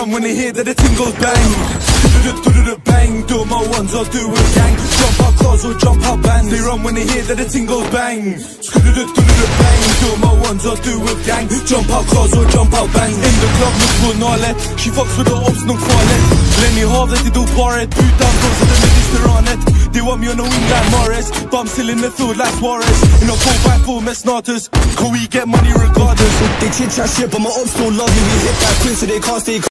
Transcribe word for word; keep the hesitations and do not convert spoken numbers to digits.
run when they hear that the ting goes bang. Bang, do my ones, I'll do a gang. Jump out cars or jump out bands. They run when they hear that the ting goes bang. Bang, do my ones, I'll do a gang. Jump out cars or jump out bands. In the club, look for Nale. She fucks with the ops, no kvalet. Lenny Hav, that they do paret. Utan goes to the minister on it. They want me on the wing like Morris, but I'm still in the field like Suarez. In a four by four mess starters, can we get money regardless? They chit chat shit, but my ops don't love me. We hit that queen so they can't stay.